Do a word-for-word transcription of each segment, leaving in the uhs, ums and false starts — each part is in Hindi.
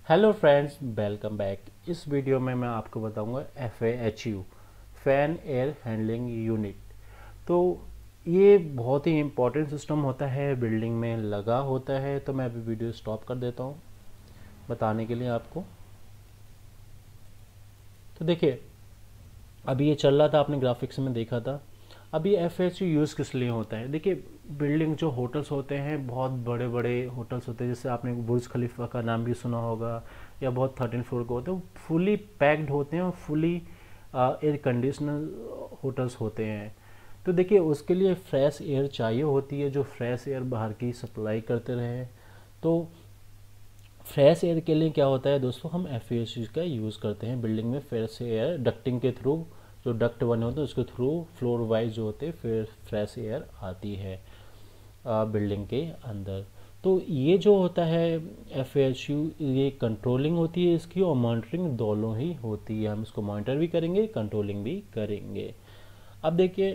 Hello friends, welcome back. इस वीडियो में मैं आपको बताऊंगा F A H U fan air handling unit. तो ये बहुत ही इम्पोर्टेंट सिस्टम होता है, बिल्डिंग में लगा होता है। तो मैं अभी वीडियो स्टॉप कर देता हूँ बताने के लिए आपको। तो देखिए, अभी ये चल रहा था, आपने ग्राफिक्स में देखा था। अभी एफ एच यू यूज़ किस लिए होता है? देखिए, बिल्डिंग जो होटल्स होते हैं, बहुत बड़े बड़े होटल्स होते हैं, जैसे आपने बुर्ज खलीफा का नाम भी सुना होगा, या बहुत थर्टीन फ्लोर के होते हैं, वो फुली पैक्ड होते हैं और फुली एयर कंडीशनर होटल्स होते हैं। तो देखिए, उसके लिए फ्रेश एयर चाहिए होती है, जो फ्रेश एयर बाहर की सप्लाई करते रहे। तो फ्रेश एयर के लिए क्या होता है दोस्तों, हम एफ ए एच यू का यूज़ करते हैं बिल्डिंग में। फ्रेश एयर डक्टिंग के थ्रू, जो डक्ट बने होते हैं उसके थ्रू फ्लोर वाइज जो होते हैं, फिर फ्रेश एयर आती है बिल्डिंग के अंदर। तो ये जो होता है एफ ए एच यू, ये कंट्रोलिंग होती है इसकी, और मॉनिटरिंग दोनों ही होती है। हम इसको मॉनिटर भी करेंगे, कंट्रोलिंग भी करेंगे। अब देखिए,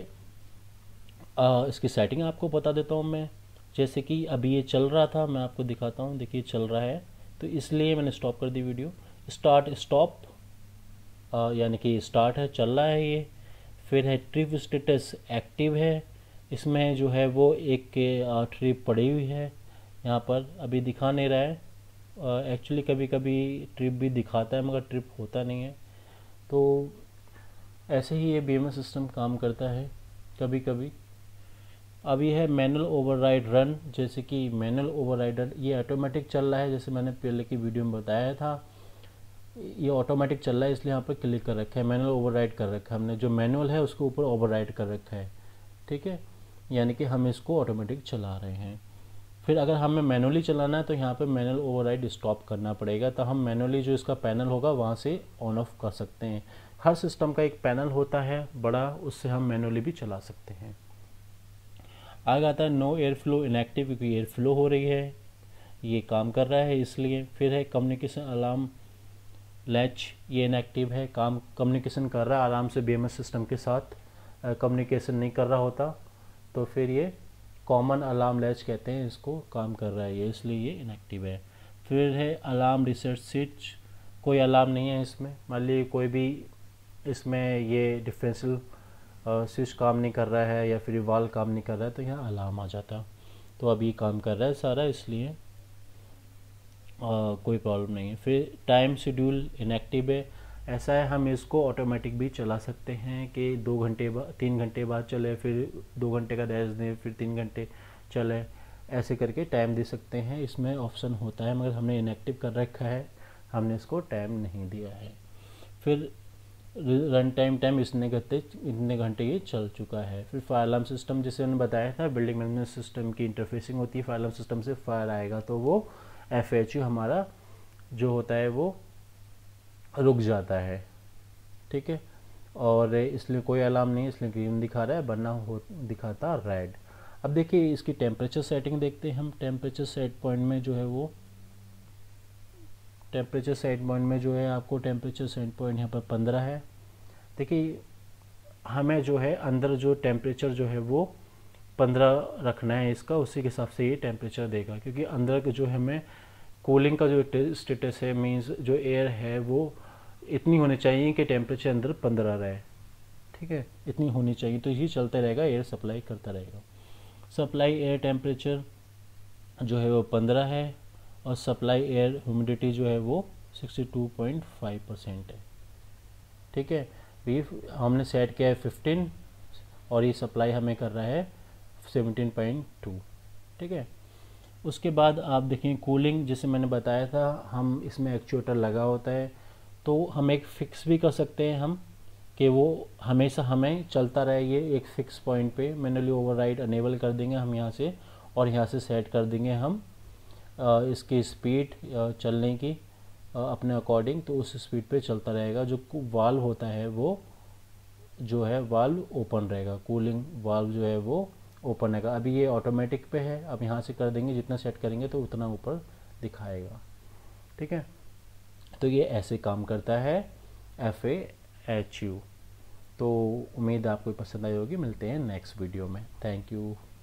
इसकी सेटिंग आपको बता देता हूँ मैं। जैसे कि अभी ये चल रहा था, मैं आपको दिखाता हूँ। देखिए चल रहा है, तो इसलिए मैंने स्टॉप कर दी वीडियो। स्टार्ट स्टॉप, यानी कि स्टार्ट है, चल रहा है ये। फिर है ट्रिप स्टेटस, एक्टिव है। इसमें जो है वो एक ट्रिप पड़ी हुई है, यहाँ पर अभी दिखा नहीं रहा है। एक्चुअली कभी कभी ट्रिप भी दिखाता है मगर ट्रिप होता नहीं है। तो ऐसे ही ये बी एम एस सिस्टम काम करता है कभी कभी। अब ये है मैनुअल ओवरराइड रन। जैसे कि मैनुअल ओवरराइडर ये ऑटोमेटिक चल रहा है, जैसे मैंने पहले की वीडियो में बताया था। ये ऑटोमेटिक चल रहा है, इसलिए यहाँ पर क्लिक कर रखा है, मैनुअल ओवरराइड कर रखा है हमने। जो मैनुअल है उसके ऊपर ओवरराइड कर रखा है, ठीक है। यानी कि हम इसको ऑटोमेटिक चला रहे हैं। फिर अगर हमें मैनुअली चलाना है तो यहाँ पे मैनुअल ओवरराइड स्टॉप करना पड़ेगा, तो हम मैनुअली जो इसका पैनल होगा वहाँ से ऑन ऑफ कर सकते हैं। हर सिस्टम का एक पैनल होता है बड़ा, उससे हम मैनुअली भी चला सकते हैं। आगे आता है नो एयर फ्लो इनएक्टिव, क्योंकि एयर फ्लो हो रही है, ये काम कर रहा है इसलिए। फिर है कम्युनिकेशन अलार्म लैच, ये इनएक्टिव है, काम कम्युनिकेशन कर रहा है आराम से बी एम एस सिस्टम के साथ, कम्युनिकेशन नहीं कर रहा होता। तो फिर ये कॉमन अलार्म लैच कहते हैं इसको, काम कर रहा है ये, इसलिए ये इनएक्टिव है। फिर है अलार्म रिसेट स्विच, कोई अलार्म नहीं है इसमें। मान लीजिए कोई भी इसमें ये डिफरेंशियल स्विच काम नहीं कर रहा है या फिर वाल्व काम नहीं कर रहा है, तो यहाँ अलार्म आ जाता। तो अब ये काम कर रहा है सारा, इसलिए आ, कोई प्रॉब्लम नहीं है। फिर टाइम शेड्यूल इनएक्टिव है। ऐसा है, हम इसको ऑटोमेटिक भी चला सकते हैं कि दो घंटे बाद, तीन घंटे बाद चले, फिर दो घंटे का रेस्ट दें, फिर तीन घंटे चले, ऐसे करके टाइम दे सकते हैं। इसमें ऑप्शन होता है, मगर हमने इनएक्टिव कर रखा है, हमने इसको टाइम नहीं दिया है। फिर रन टाइम टाइम इतने घंटे इतने घंटे ये चल चुका है। फिर फायर अलार्म सिस्टम, जैसे मैंने बताया था, बिल्डिंग मैनेजमेंट सिस्टम की इंटरफेसिंग होती है। फायर अलार्म सिस्टम से फायर आएगा तो वो एफ एच यू हमारा जो होता है वो रुक जाता है, ठीक है। और इसलिए कोई अलार्म नहीं है, इसलिए ग्रीन दिखा रहा है, वरना हो दिखाता रेड। अब देखिए इसकी टेम्परेचर सेटिंग देखते हैं हम। टेम्परेचर सेट पॉइंट में जो है वो टेम्परेचर सेट पॉइंट में जो है आपको टेम्परेचर सेट पॉइंट यहाँ पर पंद्रह है। देखिए, हमें जो है अंदर जो टेम्परेचर जो है वो पंद्रह रखना है इसका, उसी के हिसाब से ये टेम्परेचर देगा। क्योंकि अंदर का जो हमें कूलिंग का जो स्टेटस है, मींस जो एयर है वो इतनी होनी चाहिए कि टेम्परेचर अंदर पंद्रह रहे, ठीक है, इतनी होनी चाहिए। तो ये चलता रहेगा, एयर सप्लाई करता रहेगा। सप्लाई एयर टेम्परेचर जो है वो पंद्रह है, और सप्लाई एयर ह्यूमिडिटी जो है वो sixty two point five percent है, ठीक है। भी हमने सेट किया है फिफ्टीन, और ये सप्लाई हमें कर रहा है सेवनटीन पॉइंट टू, ठीक है। उसके बाद आप देखें कूलिंग, जैसे मैंने बताया था, हम इसमें एक्चुएटर लगा होता है, तो हम एक फिक्स भी कर सकते हैं हम कि वो हमेशा हमें चलता रहे। ये एक फिक्स पॉइंट पे मैनुअली ओवरराइड अनेबल कर देंगे हम यहाँ से, और यहाँ से सेट कर देंगे हम आ, इसकी स्पीड चलने की आ, अपने अकॉर्डिंग, तो उस स्पीड पे चलता रहेगा। जो वाल्व होता है वो जो है वाल्व ओपन रहेगा, कूलिंग वाल्व जो है वो ओपन रहेगा। अभी ये ऑटोमेटिक पे है, अब यहाँ से कर देंगे, जितना सेट करेंगे तो उतना ऊपर दिखाएगा, ठीक है। तो ये ऐसे काम करता है एफ ए एच यू। तो उम्मीद आपको पसंद आई होगी। मिलते हैं नेक्स्ट वीडियो में। Thank you.